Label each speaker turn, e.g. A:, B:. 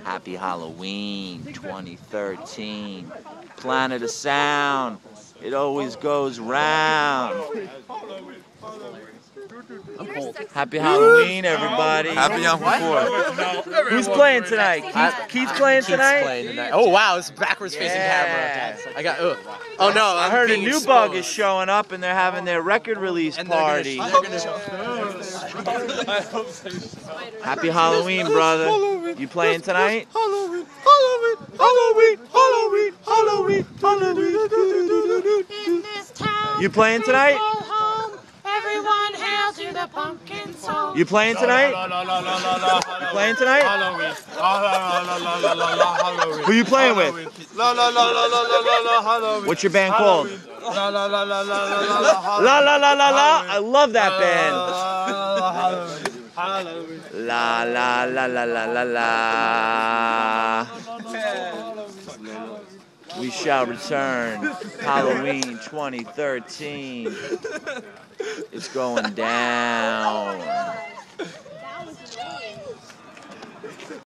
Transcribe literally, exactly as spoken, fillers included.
A: Happy Halloween twenty thirteen. Planet of Sound. It always goes round.
B: I'm cold.
A: Happy Halloween, everybody.
C: Happy Yom Kippur.
A: Who's playing tonight? Keith, Keith's playing tonight?
B: Playing tonight. Oh wow, it's a backwards facing
A: Yeah.
B: camera. I got. Ugh. Oh no,
A: I
B: I'm
A: heard a
B: being
A: new
B: exposed.
A: bug is showing up and they're having their record release
B: And they're gonna-
A: party.
B: they're gonna show-
A: Happy Halloween, brother. You playing tonight?
C: Halloween, Halloween, Halloween, Halloween, Halloween, Halloween.
D: In this town,
A: You playing tonight?
D: go home. Everyone hail to the pumpkin song.
A: You playing tonight? You playing tonight?
C: Halloween.
A: Who you playing with?
C: La la la la la la la Halloween.
A: What's your band called?
C: La la la la la la la
A: La la la la la. I love that band.
C: Halloween.
A: La la la la la la la. We shall return. Halloween twenty thirteen. It's going down.